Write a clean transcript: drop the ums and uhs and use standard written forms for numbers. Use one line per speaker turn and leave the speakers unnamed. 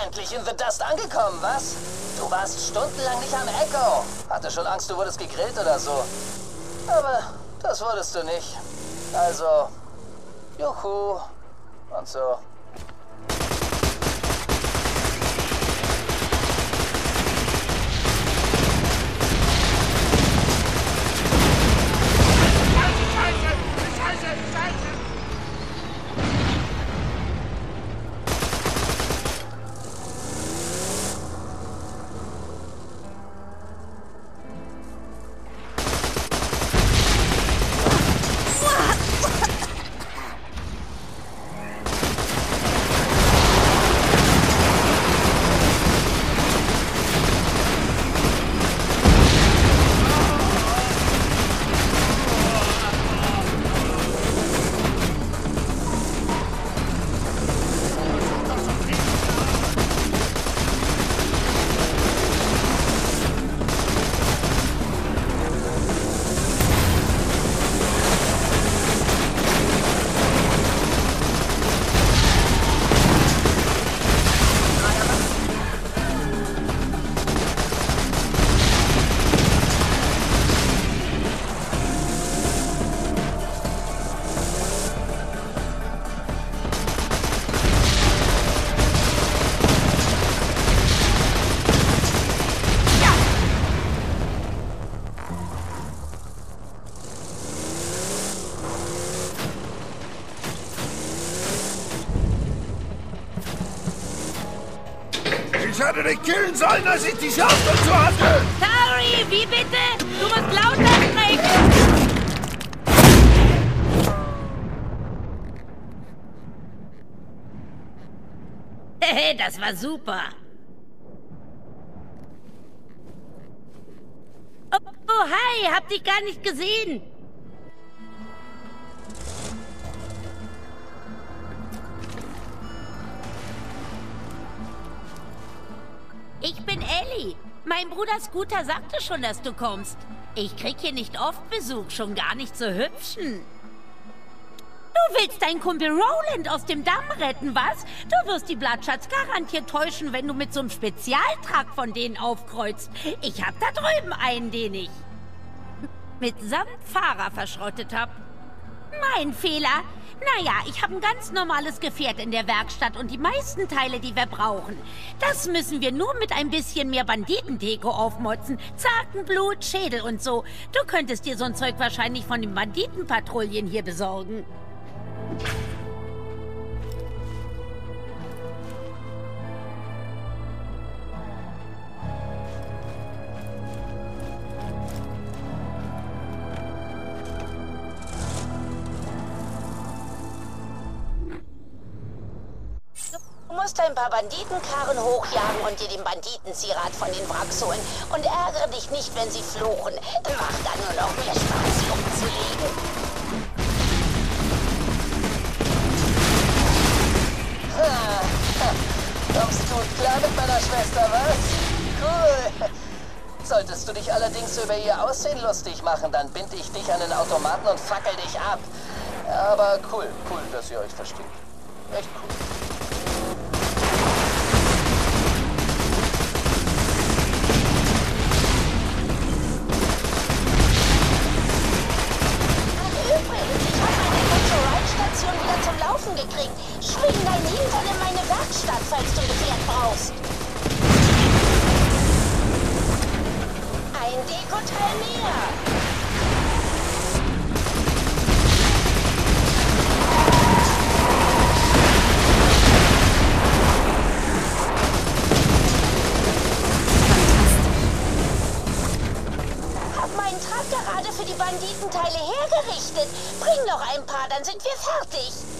endlich in The Dust angekommen, was? Du warst stundenlang nicht am Echo. Hatte schon Angst, du wurdest gegrillt oder so. Aber das wurdest du nicht. Also, juhu und so.
Ich hätte dich killen sollen, als ich die Chance dazu hatte!
Sorry, wie bitte? Du musst lauter sprechen! Das war super. Oh, hi, hab dich gar nicht gesehen. Ich bin Ellie. Mein Bruder Scooter sagte schon, dass du kommst. Ich krieg hier nicht oft Besuch, schon gar nicht so hübschen. Du willst deinen Kumpel Roland aus dem Damm retten, was? Du wirst die Bloodshotz garantiert täuschen, wenn du mit so einem Spezialtrag von denen aufkreuzt. Ich hab da drüben einen, den ich mitsamt Fahrer verschrottet hab. Mein Fehler. Naja, ich habe ein ganz normales Gefährt in der Werkstatt und die meisten Teile, die wir brauchen. Das müssen wir nur mit ein bisschen mehr Banditendeko aufmotzen. Zakenblut, Schädel und so. Du könntest dir so ein Zeug wahrscheinlich von den Banditenpatrouillen hier besorgen.
Du musst ein paar Banditenkarren hochjagen und dir den Banditenzierat von den Wracks holen. Und ärgere dich nicht, wenn sie fluchen. Macht dann nur noch mehr Spaß, sie umzulegen.
Kommst du klar mit meiner Schwester, was? Cool. Solltest du dich allerdings über ihr Aussehen lustig machen, dann binde ich dich an den Automaten und fackel dich ab. Aber cool, dass ihr euch versteht. Echt cool.
Wieder zum Laufen gekriegt. Schwing dein Hintern in meine Werkstatt, falls du ein Gefährt brauchst. Ein Dekoteil mehr. Hab meinen Truck gerade für die Banditenteile hergerichtet. Bring noch ein paar, dann sind wir fertig.